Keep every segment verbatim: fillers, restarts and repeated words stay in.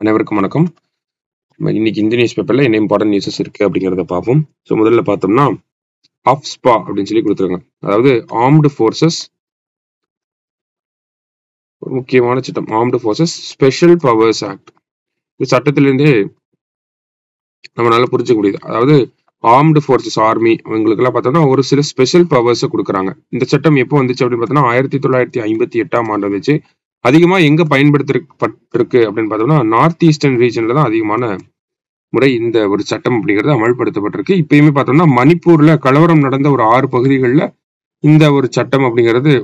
அனைவருக்கும் வணக்கம். இன்னைக்கு இந்திய நியூஸ் பேப்பர்ல என்ன இம்பார்ட்டன்ட் நியூஸஸ் இருக்கு அப்படிங்கிறத பார்ப்போம். ஸோ முதல்ல பார்த்தோம்னா ஆஃப்ஸ்பா அப்படின்னு சொல்லி கொடுத்துருக்காங்க. அதாவது ஆர்ம்டு ஃபோர்ஸஸ், ஒரு முக்கியமான சட்டம், armed forces special powers act. இந்த சட்டத்திலிருந்தே நம்மளால புரிஞ்சுக்க முடியுது. அதாவது ஆர்ம்டு ஃபோர்ஸஸ், ஆர்மி, அவங்களுக்கெல்லாம் பார்த்தோம்னா ஒரு சில ஸ்பெஷல் பவர்ஸை கொடுக்குறாங்க. இந்த சட்டம் எப்போ வந்துச்சு அப்படின்னு பார்த்தோம்னா ஆயிரத்தி தொள்ளாயிரத்தி ஐம்பத்தி எட்டாம் ஆண்டு வந்துச்சு. அதிகமா எங்க பயன்படுத்தப்பட்டிருக்கு அப்படின்னு பார்த்தோம்னா நார்த் ஈஸ்டர்ன் ரீஜன்ல தான் அதிகமான முறை இந்த ஒரு சட்டம் அப்படிங்கிறது அமல்படுத்தப்பட்டிருக்கு. இப்பயுமே பார்த்தோம்னா மணிப்பூர்ல கலவரம் நடந்த ஒரு ஆறு பகுதிகளில் இந்த ஒரு சட்டம் அப்படிங்கிறது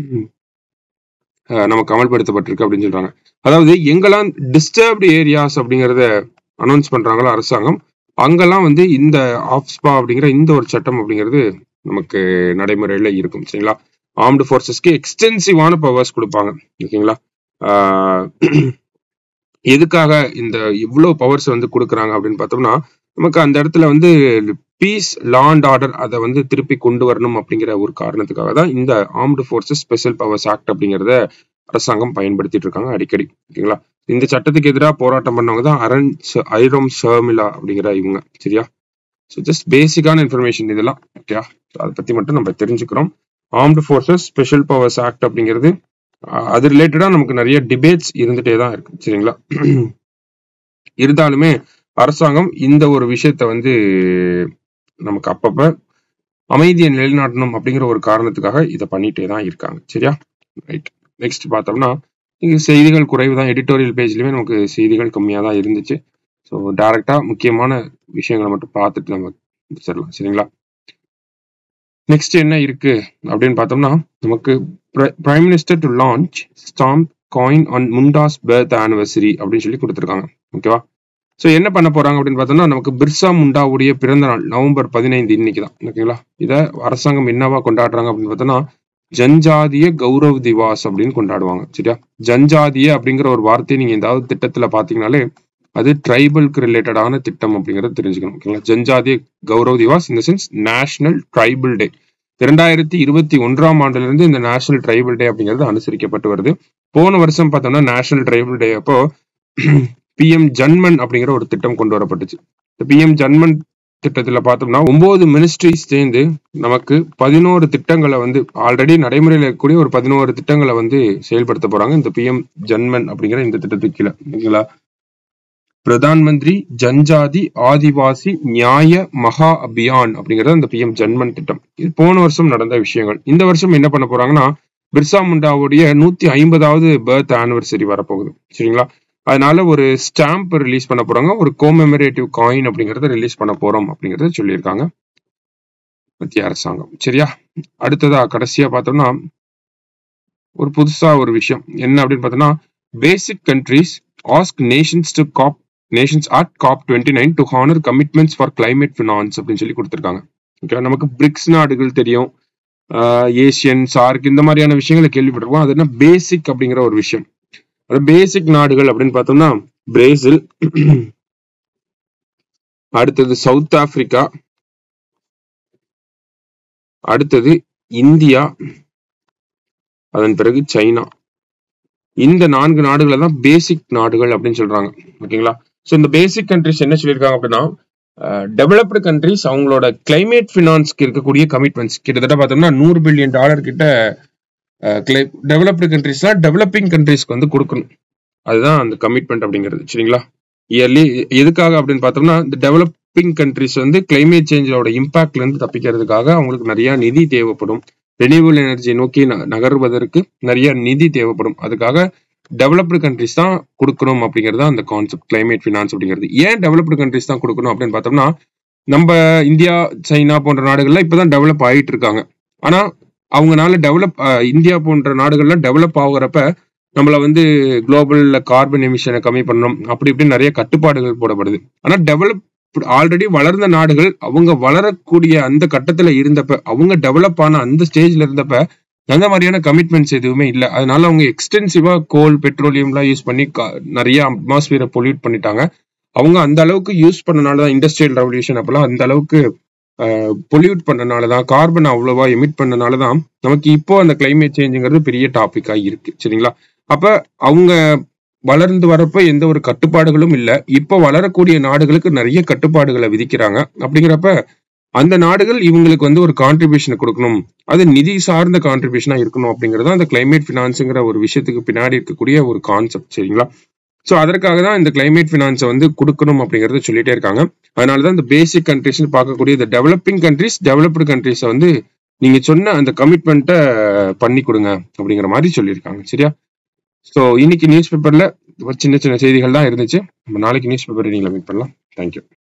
நமக்கு அமல்படுத்தப்பட்டிருக்கு அப்படின்னு சொல்றாங்க. அதாவது எங்கெல்லாம் டிஸ்டர்ப்டு ஏரியாஸ் அப்படிங்கிறத அனௌன்ஸ் பண்றாங்களோ அரசாங்கம், அங்கெல்லாம் வந்து இந்த ஆஃப்ஸ்பா அப்படிங்கிற இந்த ஒரு சட்டம் அப்படிங்கிறது நமக்கு நடைமுறையில இருக்கும். சரிங்களா? ஆர்ம்டு ஃபோர்ஸஸ்க்கு எக்ஸ்டென்சிவான பவர்ஸ் கொடுப்பாங்க. ஓகேங்களா? ஆஹ் எதுக்காக இந்த இவ்வளவு பவர்ஸ் வந்து கொடுக்குறாங்க அப்படின்னு பார்த்தோம்னா, நமக்கு அந்த இடத்துல வந்து பீஸ், லா அண்ட் ஆர்டர் அதை வந்து திருப்பி கொண்டு வரணும் அப்படிங்கிற ஒரு காரணத்துக்காக தான் இந்த armed forces special powers act அப்படிங்கிறத அரசாங்கம் பயன்படுத்திட்டு இருக்காங்க அடிக்கடி. ஓகேங்களா? இந்த சட்டத்துக்கு எதிராக போராட்டம் பண்ணவங்க தான் அரண் ஐரோம் ஷர்மிளா அப்படிங்கிற இவங்க. சரியா? ஸோ ஜஸ்ட் பேசிக்கான இன்ஃபர்மேஷன் இதெல்லாம். ஓகேயா? அதை பத்தி மட்டும் நம்ம தெரிஞ்சுக்கிறோம். Armed forces special powers act அப்படிங்கிறது அது ரிலேட்டடா நமக்கு நிறைய டிபேட்ஸ் இருந்துட்டே தான் இருக்கு. சரிங்களா? இருந்தாலுமே அரசாங்கம் இந்த ஒரு விஷயத்த வந்து நமக்கு அப்பப்ப அமைதியை நிலைநாட்டணும் அப்படிங்கிற ஒரு காரணத்துக்காக இதை பண்ணிட்டே தான் இருக்காங்க. சரியா? ரைட். நெக்ஸ்ட் பார்த்தோம்னா இங்க செய்திகள் குறைவு தான். எடிட்டோரியல் பேஜ்லயுமே நமக்கு செய்திகள் கம்மியா தான் இருந்துச்சு. ஸோ டைரக்டா முக்கியமான விஷயங்களை மட்டும் பார்த்துட்டு நம்ம முடிச்சிடலாம். சரிங்களா? நெக்ஸ்ட் என்ன இருக்கு அப்படின்னு பார்த்தோம்னா, நமக்கு prime minister to launch stamp coin on Munda's birth anniversary அப்படின்னு சொல்லி கொடுத்துருக்காங்க. ஓகேவா? ஸோ என்ன பண்ண போறாங்க அப்படின்னு பார்த்தோம்னா, நமக்கு பிர்சா முண்டாவுடைய பிறந்த நாள் நவம்பர் பதினைந்து இன்னைக்கு தான். ஓகேங்களா? இதை அரசாங்கம் என்னவா கொண்டாடுறாங்க அப்படின்னு பார்த்தோம்னா ஜன்ஜாதிய கௌரவ் திவாஸ் அப்படின்னு கொண்டாடுவாங்க. சரியா? ஜன்ஜாதிய அப்படிங்கிற ஒரு வார்த்தையை நீங்க ஏதாவது திட்டத்துல பாத்தீங்கன்னாலே அது ட்ரைபலுக்கு ரிலேட்டடான திட்டம் அப்படிங்கறத தெரிஞ்சுக்கணும். ஓகேங்களா? ஜன்ஜாதிய கௌரவ் திவாஸ் இந்த சென்ஸ் நேஷனல் ட்ரைபல் டே. இரண்டாயிரத்தி இருபத்தி ஒன்றாம் ஆண்டுல இருந்து இந்த நேஷனல் ட்ரைபல் டே அப்படிங்கிறது அனுசரிக்கப்பட்டு வருது. போன வருஷம் பார்த்தோம்னா நேஷனல் ட்ரைபல் டே அப்போ பி எம் ஜன்மன் அப்படிங்கிற ஒரு திட்டம் கொண்டு வரப்பட்டுச்சு. பி எம் ஜன்மன் திட்டத்துல பார்த்தோம்னா ஒன்பது மினிஸ்ட்ரிஸ் சேர்ந்து நமக்கு பதினோரு திட்டங்களை வந்து ஆல்ரெடி நடைமுறையில் இருக்கக்கூடிய ஒரு பதினோரு திட்டங்களை வந்து செயல்படுத்த போறாங்க இந்த பி எம் ஜன்மன் அப்படிங்கிற இந்த திட்டத்துக்கு கீழே. ஓகேங்களா? பிரதான் மந்திரி ஜன்ஜாதி ஆதிவாசி நியாய மகா அபியான் அப்படிங்கிறது அந்த பி எம் ஜன்மன் திட்டம். இது போன வருஷம் நடந்த விஷயங்கள். இந்த வருஷம் என்ன பண்ண போறாங்கன்னா பிர்சா முண்டாவுடைய நூத்தி ஐம்பதாவது பர்த் ஆனிவர்சரி வரப்போகுது. சரிங்களா? அதனால ஒரு ஸ்டாம்ப் ரிலீஸ் பண்ண போறாங்க, ஒரு கோமெமரேட்டிவ் காயின் அப்படிங்கறத ரிலீஸ் பண்ண போறோம் அப்படிங்கறத சொல்லியிருக்காங்க மத்திய அரசாங்கம். சரியா? அடுத்ததா கடைசியா பார்த்தோம்னா ஒரு புதுசா ஒரு விஷயம் என்ன அப்படின்னு பார்த்தோம்னா, basic countries ask nations to COP nations at COP twenty nine to honour commitments for climate finance அப்படின்னு சொல்லி கொடுத்துருக்காங்க. ஓகே, நமக்கு பிரிக்ஸ் நாடுகள் தெரியும், ஏசியன், சார்க், இந்த மாதிரியான விஷயங்களை கேள்விப்பட்டிருக்கோம். அது என்ன பேசிக் அப்படிங்கிற ஒரு விஷயம். பேசிக் நாடுகள் அப்படின்னு பார்த்தோம்னா பிரேசில், அடுத்தது சவுத் ஆப்பிரிக்கா, அடுத்தது இந்தியா, அதன் பிறகு சைனா. இந்த நான்கு நாடுகளை தான் பேசிக் நாடுகள் அப்படின்னு சொல்றாங்க. ஓகேங்களா? ஸோ இந்த பேசிக் கண்ட்ரிஸ் என்ன சொல்லியிருக்காங்க அப்படின்னா, டெவலப்டு கண்ட்ரிஸ் அவங்களோட கிளைமேட் ஃபினான்ஸ்க்கு இருக்கக்கூடிய கமிட்மெண்ட்ஸ் கிட்டத்தட்ட பார்த்தோம்னா நூறு பில்லியன் டாலர் கிட்ட டெவலப்டு கண்ட்ரிஸ்லாம் டெவலப்பிங் கண்ட்ரிஸ்க்கு வந்து கொடுக்கணும். அதுதான் அந்த கமிட்மெண்ட் அப்படிங்கிறது. சரிங்களா? இயர்லி எதுக்காக அப்படின்னு பார்த்தோம்னா, இந்த டெவலப்பிங் கண்ட்ரிஸ் வந்து கிளைமேட் சேஞ்சோட இம்பாக்ட்ல இருந்து தப்பிக்கிறதுக்காக அவங்களுக்கு நிறைய நிதி தேவைப்படும். ரெனியூவல் எனர்ஜி நோக்கி நகர்வதற்கு நிறைய நிதி தேவைப்படும். அதுக்காக டெவலப்டு கண்ட்ரிஸ் தான் கொடுக்கணும் அப்படிங்கிறது அந்த கான்செப்ட் கிளைமேட் ஃபினான்ஸ் அப்படிங்கிறது. ஏன் டெவலப்டு கண்ட்ரிஸ் தான் கொடுக்கணும் அப்படின்னு பார்த்தோம்னா, நம்ம இந்தியா, சைனா போன்ற நாடுகள்லாம் இப்பதான் டெவலப் ஆகிட்டு இருக்காங்க. ஆனா அவங்கனால டெவலப் இந்தியா போன்ற நாடுகள்லாம் டெவலப் ஆகுறப்ப நம்மள வந்து குளோபல்ல கார்பன் எமிஷனை கம்மி பண்ணணும், அப்படி இப்படி நிறைய கட்டுப்பாடுகள் போடப்படுது. ஆனா டெவலப் ஆல்ரெடி வளர்ந்த நாடுகள் அவங்க வளரக்கூடிய அந்த கட்டத்துல இருந்தப்ப, அவங்க டெவலப் ஆன அந்த ஸ்டேஜ்ல இருந்தப்ப அந்த மாதிரியான கமிட்மெண்ட்ஸ் எதுவுமே இல்லை. அதனால அவங்க எக்ஸ்டென்சிவா கோல், பெட்ரோலியம் எல்லாம் யூஸ் பண்ணி நிறைய அட்மாஸ்பியரை பொல்யூட் பண்ணிட்டாங்க. அவங்க அந்த அளவுக்கு யூஸ் பண்ணனாலதான் இண்டஸ்ட்ரியல் ரெவல்யூஷன் அப்பெல்லாம் அந்த அளவுக்கு பொல்யூட் பண்ணனாலதான், கார்பன் அவ்வளவா எமிட் பண்ணனாலதான் நமக்கு இப்போ அந்த கிளைமேட் சேஞ்சுங்கிறது பெரிய டாபிக்கா இருக்கு. சரிங்களா? அப்ப அவங்க வளர்ந்து வரப்ப எந்த ஒரு கட்டுப்பாடுகளும் இல்லை. இப்போ வளரக்கூடிய நாடுகளுக்கு நிறைய கட்டுப்பாடுகளை விதிக்கிறாங்க. அப்படிங்கிறப்ப அந்த நாடுகள் இவங்களுக்கு வந்து ஒரு கான்ட்ரிபியூஷன் கொடுக்கணும், அது நிதி சார்ந்த கான்ட்ரிபியூஷனா இருக்கணும் அப்படிங்கிறது அந்த கிளைமேட் ஃபினான்ஸுங்கிற ஒரு விஷயத்துக்கு பின்னாடி இருக்கக்கூடிய ஒரு கான்செப்ட். சரிங்களா? ஸோ அதற்காக தான் இந்த கிளைமேட் ஃபினான்ஸை வந்து கொடுக்கணும் அப்படிங்கறத சொல்லிட்டே இருக்காங்க. அதனாலதான் இந்த பேசிக் கண்ட்ரிஸ் பார்க்கக்கூடிய இந்த டெவலப்பிங் கண்ட்ரிஸ் டெவலப்டு கண்ட்ரிஸை வந்து நீங்க சொன்ன அந்த கமிட்மெண்ட்டை பண்ணி கொடுங்க அப்படிங்கிற மாதிரி சொல்லியிருக்காங்க. சரியா? ஸோ இன்னைக்கு நியூஸ் பேப்பர்ல சின்ன சின்ன செய்திகள் தான் இருந்துச்சு. நம்ம நாளைக்கு நியூஸ் பேப்பர் நீங்களை மீட் பண்ணலாம். தேங்க்யூ.